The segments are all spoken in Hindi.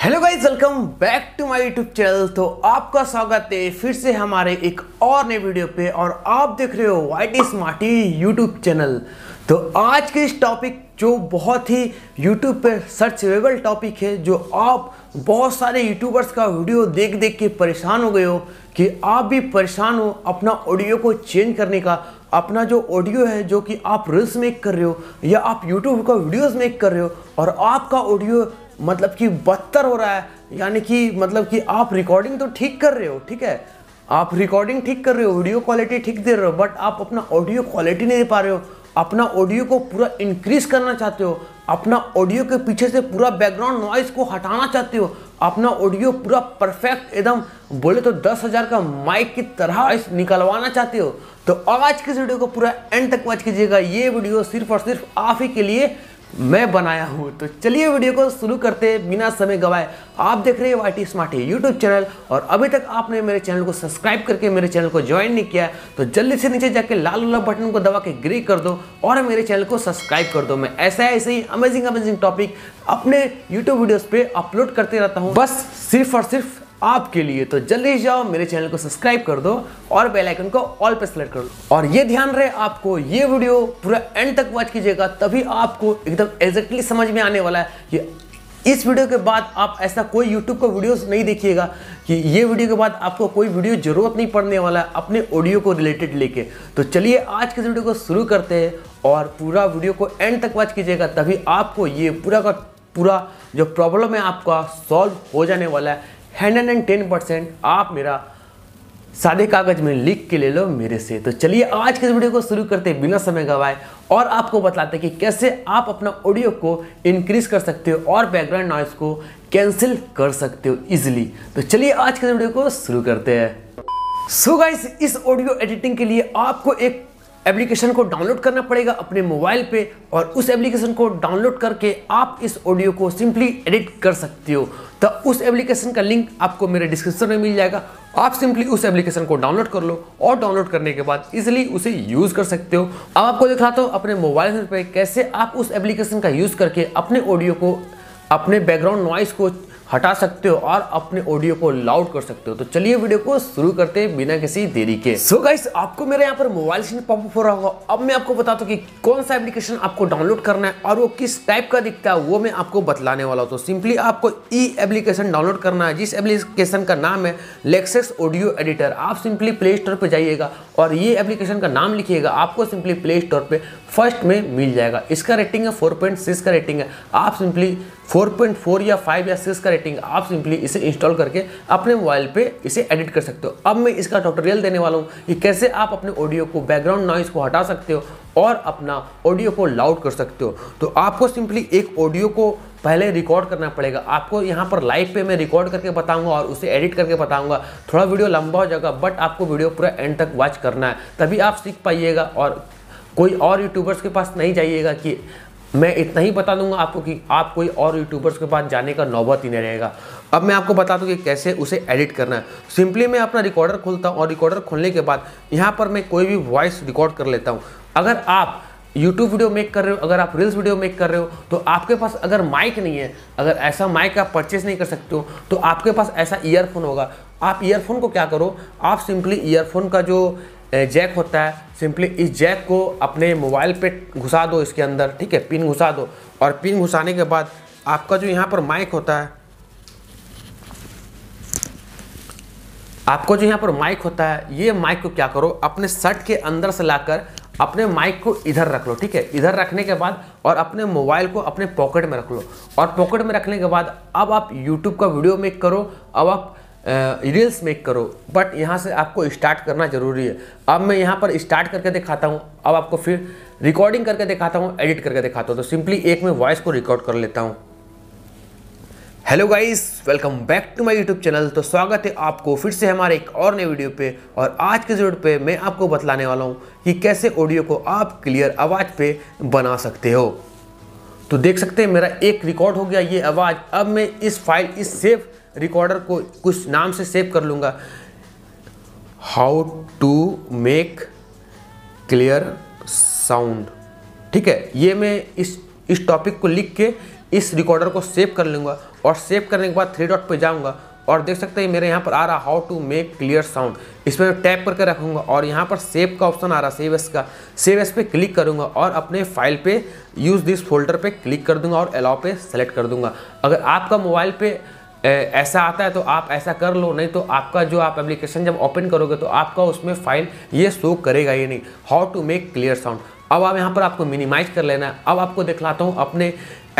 Hello guys, welcome back to my YouTube channel. तो आपका स्वागत है फिर से हमारे एक और नए वीडियो पे और आप देख रहे हो वाईटी स्मार्टी यूट्यूब चैनल। तो आज के इस टॉपिक जो बहुत ही यूट्यूब पे सर्चेबल टॉपिक है, जो आप बहुत सारे यूट्यूबर्स का वीडियो देख देख के परेशान हो गए हो कि आप भी परेशान हो अपना ऑडियो को चेंज करने का। अपना जो ऑडियो है जो कि आप रील्स मेक कर रहे हो या आप यूट्यूब का वीडियोस मेक कर रहे हो और आपका ऑडियो मतलब कि बदतर हो रहा है, यानी कि मतलब कि आप रिकॉर्डिंग तो ठीक कर रहे हो, ठीक है, आप रिकॉर्डिंग ठीक कर रहे हो, वीडियो क्वालिटी ठीक दे रहे हो, बट आप अपना ऑडियो क्वालिटी नहीं दे पा रहे हो। अपना ऑडियो को पूरा इंक्रीज करना चाहते हो, अपना ऑडियो के पीछे से पूरा बैकग्राउंड नॉइज को हटाना चाहते हो, अपना ऑडियो पूरा परफेक्ट एकदम बोले तो 10,000 का माइक की तरह निकलवाना चाहते हो। तो आज के इस वीडियो को पूरा एंड तक वॉच कीजिएगा। ये वीडियो सिर्फ और सिर्फ आप ही के लिए मैं बनाया हूं। तो चलिए वीडियो को शुरू करते हैं बिना समय गवाए। आप देख रहे हैं वाईटी स्मार्टी यूट्यूब चैनल और अभी तक आपने मेरे चैनल को सब्सक्राइब करके मेरे चैनल को ज्वाइन नहीं किया तो जल्दी से नीचे जाके लाल वाला बटन को दबा के ग्रे कर दो और मेरे चैनल को सब्सक्राइब कर दो। मैं ऐसे ही अमेजिंग टॉपिक अपने यूट्यूब वीडियोस पे अपलोड करते रहता हूँ, बस सिर्फ और सिर्फ आपके लिए। तो जल्दी जाओ मेरे चैनल को सब्सक्राइब कर दो और बेल आइकन को ऑल पे सेलेक्ट कर लो। और ये ध्यान रहे आपको ये वीडियो पूरा एंड तक वॉच कीजिएगा, तभी आपको एकदम एग्जैक्टली समझ में आने वाला है कि इस वीडियो के बाद आप ऐसा कोई यूट्यूब का वीडियोस नहीं देखिएगा कि ये वीडियो के बाद आपको कोई वीडियो जरूरत नहीं पड़ने वाला है अपने ऑडियो को रिलेटेड लेके। तो चलिए आज के वीडियो को शुरू करते हैं और पूरा वीडियो को एंड तक वॉच कीजिएगा, तभी आपको ये पूरा का पूरा जो प्रॉब्लम है आपका सॉल्व हो जाने वाला है। 110% आप मेरा सादे कागज में लिख के ले लो मेरे से। तो चलिए आज के वीडियो को शुरू करते हैं बिना समय गवाए और आपको बताते हैं कि कैसे आप अपना ऑडियो को इंक्रीज कर सकते हो और बैकग्राउंड नॉइज को कैंसिल कर सकते हो इजीली। तो चलिए आज के वीडियो को शुरू करते हैं। सो गाइस, इस ऑडियो एडिटिंग के लिए आपको एक एप्लीकेशन को डाउनलोड करना पड़ेगा अपने मोबाइल पे और उस एप्लीकेशन को डाउनलोड करके आप इस ऑडियो को सिंपली एडिट कर सकते हो। तो उस एप्लीकेशन का लिंक आपको मेरे डिस्क्रिप्शन में मिल जाएगा। आप सिंपली उस एप्लीकेशन को डाउनलोड कर लो और डाउनलोड करने के बाद इजीली उसे यूज कर सकते हो। अब आपको दिखाता हूँ अपने मोबाइल पे कैसे आप उस एप्लीकेशन का यूज करके अपने ऑडियो को, अपने बैकग्राउंड नॉइज को हटा सकते हो और अपने ऑडियो को लाउड कर सकते हो। तो चलिए वीडियो को शुरू करते हैं बिना किसी देरी के। सो गाइस, आपको मेरे यहाँ पर मोबाइल स्क्रीन पॉपअप हो रहा होगा। अब मैं आपको बताता हूँ कि कौन सा एप्लीकेशन आपको डाउनलोड करना है और वो किस टाइप का दिखता है, वो मैं आपको बतलाने वाला हूँ। तो सिंपली आपको ई एप्लीकेशन डाउनलोड करना है, जिस एप्लीकेशन का नाम है लेक्सस ऑडियो एडिटर। आप सिंपली प्ले स्टोर पर जाइएगा और ये एप्लीकेशन का नाम लिखिएगा, आपको सिंपली प्ले स्टोर पर फर्स्ट में मिल जाएगा। इसका रेटिंग है 4.6 का रेटिंग है। आप सिंपली 4.4 या 5 या 6 का रेटिंग, आप सिंपली इसे इंस्टॉल करके अपने मोबाइल पे इसे एडिट कर सकते हो। अब मैं इसका ट्यूटोरियल देने वाला हूँ कि कैसे आप अपने ऑडियो को, बैकग्राउंड नॉइज को हटा सकते हो और अपना ऑडियो को लाउड कर सकते हो। तो आपको सिंपली एक ऑडियो को पहले रिकॉर्ड करना पड़ेगा। आपको यहाँ पर लाइव पे मैं रिकॉर्ड करके बताऊंगा और उसे एडिट करके बताऊंगा। थोड़ा वीडियो लंबा हो जाएगा बट आपको वीडियो पूरा एंड तक वॉच करना है, तभी आप सीख पाइएगा और कोई और यूट्यूबर्स के पास नहीं जाइएगा कि मैं इतना ही बता दूंगा आपको कि आप कोई और यूट्यूबर्स के पास जाने का नौबत ही नहीं रहेगा। अब मैं आपको बता दूं कि कैसे उसे एडिट करना है। सिंपली मैं अपना रिकॉर्डर खोलता हूं और रिकॉर्डर खोलने के बाद यहाँ पर मैं कोई भी वॉइस रिकॉर्ड कर लेता हूं। अगर आप यूट्यूब वीडियो मेक कर रहे हो, अगर आप रील्स वीडियो मेक कर रहे हो तो आपके पास अगर माइक नहीं है, अगर ऐसा माइक आप परचेस नहीं कर सकते हो तो आपके पास ऐसा ईयरफोन होगा। आप ईयरफोन को क्या करो, आप सिंपली ईयरफोन का जो जैक होता है, सिंपली इस जैक को अपने मोबाइल पे घुसा दो इसके अंदर, ठीक है, पिन घुसा दो और पिन घुसाने के बाद आपका जो यहाँ पर माइक होता है, आपको जो यहाँ पर माइक होता है, ये माइक को क्या करो, अपने शर्ट के अंदर से लाकर अपने माइक को इधर रख लो, ठीक है। इधर रखने के बाद और अपने मोबाइल को अपने पॉकेट में रख लो और पॉकेट में रखने के बाद अब आप यूट्यूब का वीडियो मेक करो, अब आप रील्स मेक करो, बट यहाँ से आपको स्टार्ट करना जरूरी है। अब मैं यहाँ पर स्टार्ट करके दिखाता हूँ, अब आपको फिर रिकॉर्डिंग करके दिखाता हूँ, एडिट करके दिखाता हूँ। तो सिंपली एक मैं वॉइस को रिकॉर्ड कर लेता हूँ। Hello guys, welcome back to my YouTube channel. तो स्वागत है आपको फिर से हमारे एक और नए वीडियो पे और आज के वीडियो पे मैं आपको बतलाने वाला हूँ कि कैसे ऑडियो को आप क्लियर आवाज़ पे बना सकते हो। तो देख सकते हैं मेरा एक रिकॉर्ड हो गया ये आवाज़। अब मैं इस फाइल, इस सेव रिकॉर्डर को कुछ नाम से सेव कर लूँगा, how to make clear sound, ठीक है। ये मैं इस टॉपिक को लिख के इस रिकॉर्डर को सेव कर लूँगा और सेव करने के बाद 3 डॉट पे जाऊँगा और देख सकते हैं मेरे यहाँ पर आ रहा how to make clear sound. इस पर टैप करके रखूँगा और यहाँ पर सेव का ऑप्शन आ रहा सेव एस का, सेव एस पे क्लिक करूँगा और अपने फाइल पे यूज़ दिस फोल्डर पे क्लिक कर दूँगा और अलाउ पे सेलेक्ट कर दूँगा। अगर आपका मोबाइल पे ऐसा आता है तो आप ऐसा कर लो, नहीं तो आपका जो आप एप्लीकेशन जब ओपन करोगे तो आपका उसमें फाइल ये शो करेगा ही नहीं, how to make clear sound. अब आप यहाँ पर आपको मिनिमाइज कर लेना है। अब आपको दिखलाता हूँ अपने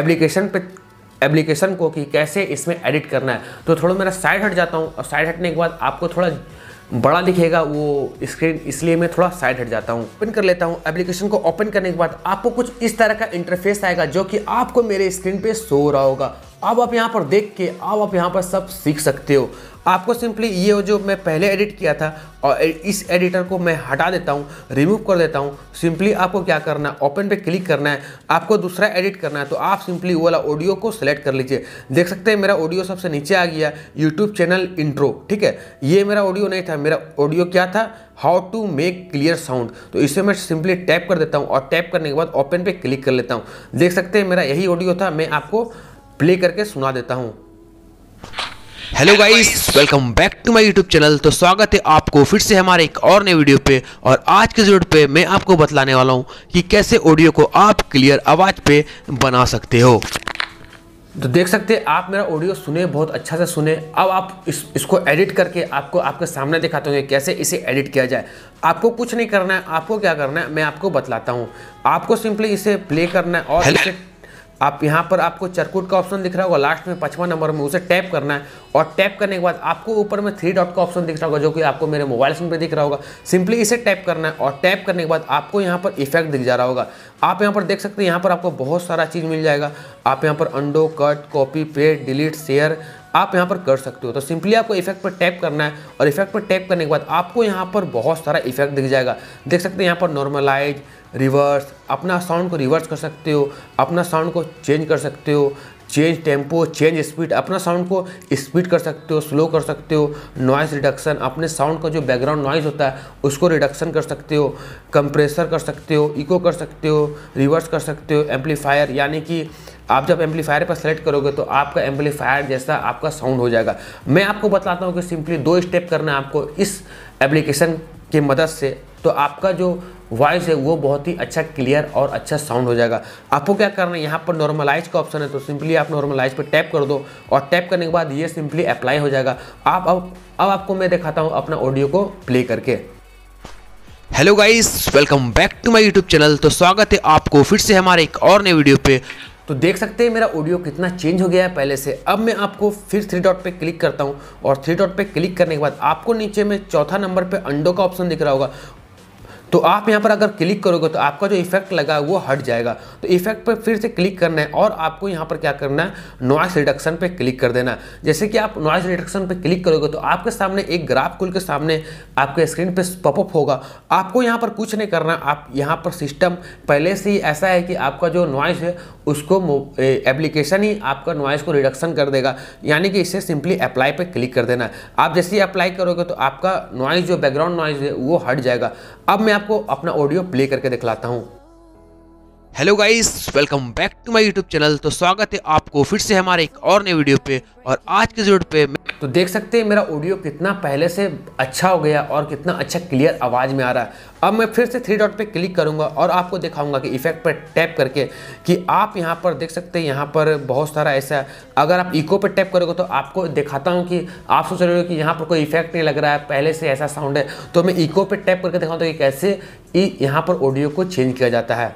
एप्लीकेशन को कि कैसे इसमें एडिट करना है। तो थोड़ा मेरा साइड हट जाता हूँ और साइड हटने के बाद आपको थोड़ा बड़ा दिखेगा वो स्क्रीन, इसलिए मैं थोड़ा साइड हट जाता हूँ। ओपन कर लेता हूँ। एप्लीकेशन को ओपन करने के बाद आपको कुछ इस तरह का इंटरफेस आएगा जो कि आपको मेरे स्क्रीन पे शो हो रहा होगा। अब आप यहाँ पर देख के अब आप यहाँ पर सब सीख सकते हो। आपको सिंपली ये जो मैं पहले एडिट किया था और इस एडिटर को मैं हटा देता हूँ, रिमूव कर देता हूँ। सिंपली आपको क्या करना है, ओपन पे क्लिक करना है। आपको दूसरा एडिट करना है तो आप सिंपली वो वाला ऑडियो को सिलेक्ट कर लीजिए। देख सकते हैं मेरा ऑडियो सबसे नीचे आ गया, यूट्यूब चैनल इंट्रो। ठीक है, ये मेरा ऑडियो नहीं था, मेरा ऑडियो क्या था, how to make clear sound. तो इसे मैं सिंपली टैप कर देता हूँ और टैप करने के बाद ओपन पे क्लिक कर लेता हूँ। देख सकते हैं मेरा यही ऑडियो था, मैं आपको प्ले करके सुना देता हूँ। Hello guys, welcome back to my YouTube channel. तो स्वागत है आपको फिर से हमारे एक और नए वीडियो पे। और आज के वीडियो पे मैं आपको बतलाने वाला हूँ कि कैसे ऑडियो को आप क्लियर आवाज़ पे बना सकते हो। तो देख सकते हैं आप मेरा ऑडियो सुने, बहुत अच्छा से सुने। अब आप इसको एडिट करके आपको आपके सामने दिखाते हैं कैसे इसे एडिट किया जाए। आपको कुछ नहीं करना है, आपको क्या करना है मैं आपको बतलाता हूँ। आपको सिंपली इसे प्ले करना है और इसे आप यहाँ पर आपको चरकुट का ऑप्शन दिख रहा होगा लास्ट में 55 नंबर में, उसे टैप करना है और टैप करने के बाद आपको ऊपर में 3 डॉट का ऑप्शन दिख रहा होगा जो कि आपको मेरे मोबाइल स्क्रीन पे दिख रहा होगा। सिंपली इसे टैप करना है और टैप करने के बाद आपको यहाँ पर इफेक्ट दिख जा रहा होगा। आप यहाँ पर देख सकते हैं, यहाँ पर आपको बहुत सारा चीज़ मिल जाएगा। आप यहाँ पर undo, cut, copy, paste, delete, share आप यहाँ पर कर सकते हो। तो सिंपली आपको इफेक्ट पर टैप करना है और इफेक्ट पर टैप करने के बाद आपको यहाँ पर बहुत सारा इफेक्ट दिख जाएगा। देख सकते हैं यहाँ पर नॉर्मलाइज, रिवर्स, अपना साउंड को रिवर्स कर सकते हो, अपना साउंड को चेंज कर सकते हो, चेंज टेम्पो, चेंज स्पीड, अपना साउंड को स्पीड कर सकते हो, स्लो कर सकते हो, नॉइज़ रिडक्शन, अपने साउंड का जो बैकग्राउंड नॉइज़ होता है उसको रिडक्शन कर सकते हो, कंप्रेसर कर सकते हो, इको कर सकते हो, रिवर्स कर सकते हो, एम्पलीफायर, यानी कि आप जब एम्पलीफायर पर सेलेक्ट करोगे तो आपका एम्पलीफायर जैसा आपका साउंड हो जाएगा। मैं आपको बताता हूँ कि सिंपली 2 स्टेप करना है आपको इस एप्लीकेशन की मदद से, तो आपका जो वॉइस है वो बहुत ही अच्छा क्लियर और अच्छा साउंड हो जाएगा। आपको क्या करना है, यहाँ पर नॉर्मलाइज का ऑप्शन है तो सिंपली आप नॉर्मलाइज पे टैप कर दो और टैप करने के बाद ये सिंपली अप्लाई हो जाएगा। अब आपको मैं दिखाता हूँ अपना ऑडियो को प्ले करके। Hello guys, welcome back to my YouTube channel. तो स्वागत है आपको फिर से हमारे एक और नए वीडियो पे। तो देख सकते हैं मेरा ऑडियो कितना चेंज हो गया है पहले से। अब मैं आपको फिर 3 डॉट पे क्लिक करता हूं और 3 डॉट पे क्लिक करने के बाद आपको नीचे में चौथा नंबर पे अंडो का ऑप्शन दिख रहा होगा। तो आप यहाँ पर अगर क्लिक करोगे तो आपका जो इफेक्ट लगा है वो हट जाएगा। तो इफेक्ट पर फिर से क्लिक करना है और आपको यहाँ पर क्या करना है, नॉइस रिडक्शन पे क्लिक कर देना है। जैसे कि आप नॉइस रिडक्शन पे क्लिक करोगे तो आपके सामने एक ग्राफ खुल के सामने आपके स्क्रीन पे पॉपअप होगा। आपको यहाँ पर कुछ नहीं करना, आप यहाँ पर सिस्टम पहले से ही ऐसा है कि आपका जो नॉइस है उसको एप्लीकेशन ही आपका नॉइस को रिडक्शन कर देगा, यानी कि इसे सिंपली अप्लाई पे क्लिक कर देना है। आप जैसे ही अप्लाई करोगे तो आपका नॉइस जो बैकग्राउंड नॉइस है वो हट जाएगा। अब मैं आपको अपना ऑडियो प्ले करके दिखलाता हूं। Hello guys, welcome back to my YouTube channel. तो स्वागत है आपको फिर से हमारे एक और नए वीडियो पे। और आज के वीडियो पे तो देख सकते हैं मेरा ऑडियो कितना पहले से अच्छा हो गया और कितना अच्छा क्लियर आवाज़ में आ रहा है। अब मैं फिर से 3 डॉट पे क्लिक करूंगा और आपको दिखाऊंगा कि इफेक्ट पर टैप करके कि आप यहां पर देख सकते हैं, यहाँ पर बहुत सारा ऐसा, अगर आप इको पे टैप करोगे तो आपको दिखाता हूं कि आप सोच रहे हो कि यहाँ पर कोई इफेक्ट नहीं लग रहा है, पहले से ऐसा साउंड है। तो मैं इको पे टैप करके दिखाऊंगा कि कैसे यहाँ पर ऑडियो को चेंज किया जाता है।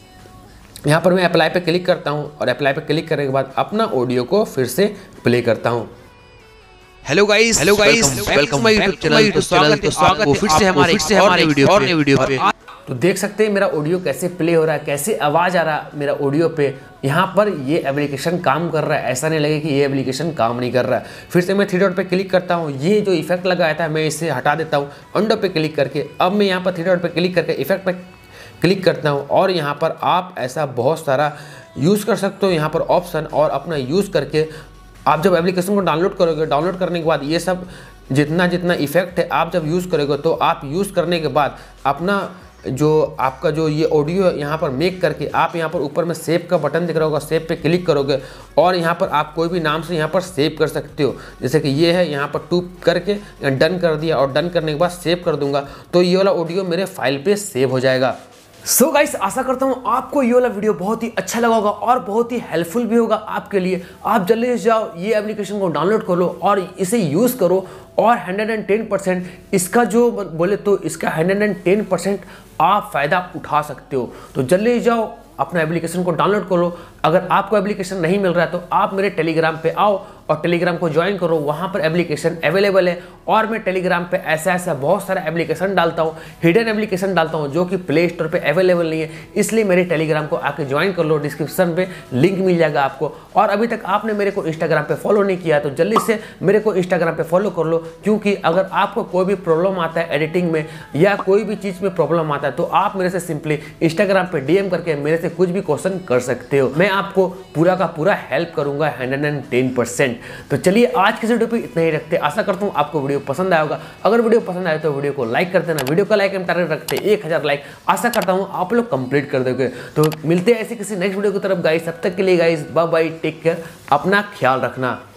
यहाँ पर मैं अप्लाई पे क्लिक करता हूँ और अप्लाई पे क्लिक करने के बाद अपना ऑडियो को फिर से प्ले करता हूँ। Hello guys, welcome my YouTube channel. तो स्वागत है फिर से हमारे और नए वीडियो पे। तो देख सकते हैं मेरा ऑडियो कैसे प्ले हो रहा है, कैसे आवाज़ आ रहा है मेरा ऑडियो पे। यहाँ पर ये एप्लीकेशन काम कर रहा है, ऐसा नहीं लगे कि ये एप्लीकेशन काम नहीं कर रहा है। फिर से मैं 3 डॉट पे क्लिक करता हूँ, ये जो इफेक्ट लगाया था मैं इसे हटा देता हूँ अंडो पे क्लिक करके। अब मैं यहाँ पर 3 डॉट पे क्लिक करके इफेक्ट पे क्लिक करता हूँ और यहाँ पर आप ऐसा बहुत सारा यूज़ कर सकते हो यहाँ पर ऑप्शन, और अपना यूज़ करके आप जब एप्लीकेशन को डाउनलोड करोगे, डाउनलोड करने के बाद ये सब जितना इफेक्ट है आप जब यूज़ करोगे तो आप यूज़ करने के बाद अपना जो आपका जो ये ऑडियो है यहाँ पर मेक करके आप यहाँ पर ऊपर में सेव का बटन दिख रहा होगा, सेव पे क्लिक करोगे और यहाँ पर आप कोई भी नाम से यहाँ पर सेव कर सकते हो। जैसे कि ये है, यहाँ पर टू करके डन कर दिया और डन करने के बाद सेव कर दूंगा तो ये वाला ऑडियो मेरे फाइल पे सेव हो जाएगा। सो गाइस, आशा करता हूँ आपको ये वाला वीडियो बहुत ही अच्छा लगा होगा और बहुत ही हेल्पफुल भी होगा आपके लिए। आप जल्दी से जाओ, ये एप्लीकेशन को डाउनलोड कर लो और इसे यूज़ करो और 110% इसका जो बोले तो इसका 110% आप फ़ायदा उठा सकते हो। तो जल्दी से जाओ, अपना एप्लीकेशन को डाउनलोड कर लो। अगर आपको एप्लीकेशन नहीं मिल रहा है तो आप मेरे टेलीग्राम पे आओ और टेलीग्राम को ज्वाइन करो, वहाँ पर एप्लीकेशन अवेलेबल है। और मैं टेलीग्राम पे ऐसा बहुत सारा एप्लीकेशन डालता हूँ, हिडन एप्लीकेशन डालता हूँ जो कि प्ले स्टोर पे अवेलेबल नहीं है, इसलिए मेरे टेलीग्राम को आके ज्वाइन कर लो। डिस्क्रिप्शन पे लिंक मिल जाएगा आपको। और अभी तक आपने मेरे को इंस्टाग्राम पे फॉलो नहीं किया तो जल्दी से मेरे को इंस्टाग्राम पे फॉलो कर लो, क्योंकि अगर आपको कोई भी प्रॉब्लम आता है एडिटिंग में या कोई भी चीज़ में प्रॉब्लम आता है तो आप मेरे से सिंपली इंस्टाग्राम पे DM करके मेरे से कुछ भी क्वेश्चन कर सकते हो। मैं आपको पूरा का पूरा हेल्प करूंगा 110%। तो चलिए आज के वीडियो पे इतना ही रखते हैं। आशा करता हूँ आपको वीडियो पसंद आया होगा। अगर वीडियो पसंद आए तो वीडियो को लाइक कर देना। वीडियो का लाइक हम टारगेट रखते हैं 1000 लाइक। आशा करता हूँ आप लोग कंप्लीट कर दोगे। तो मिलते हैं ऐसे किसी नेक्स्ट वीडियो की तरफ गाइस। तब तक के लिए guys bye bye, take care, अपना ख्याल रखना।